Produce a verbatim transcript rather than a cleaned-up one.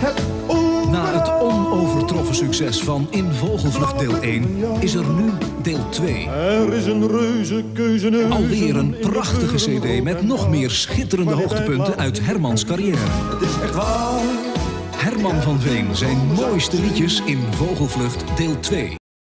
het over. Na het onovertroffen succes van In Vogelvlucht deel één is er nu deel twee. Er is een reuze keuze. Alweer een prachtige cd met nog meer schitterende hoogtepunten uit Hermans carrière. Het is echt waar. Herman van Veen, zijn mooiste liedjes in Vogelvlucht deel twee.